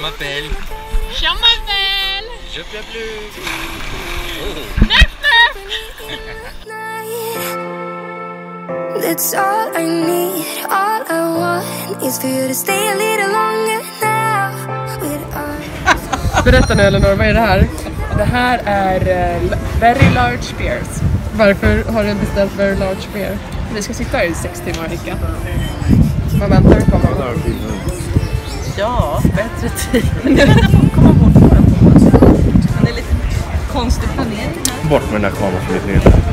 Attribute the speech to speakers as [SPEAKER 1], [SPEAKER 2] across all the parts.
[SPEAKER 1] m'appelle. Je peux plus.
[SPEAKER 2] That's all I need. All I want is for you to stay a little longer now.
[SPEAKER 3] Berätta nu Eleanor, vad är det här?
[SPEAKER 4] Det här är very large beers.
[SPEAKER 3] Varför har du beställt very large beer?
[SPEAKER 4] Vi ska sitta här i 6 timmar, Ricka.
[SPEAKER 3] Vad väntar vi på?
[SPEAKER 4] Ja, bättre tid. Jag väntar på att komma bort våra på. Det är lite konstig planering här.
[SPEAKER 5] Bort med den där kameran för lite mer.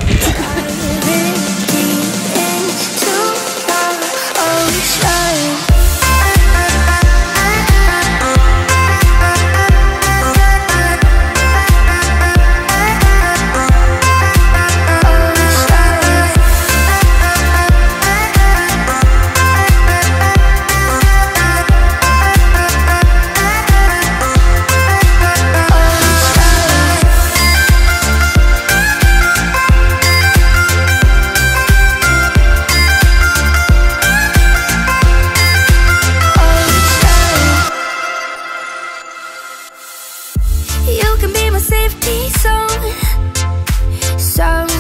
[SPEAKER 2] You can be my safety zone. So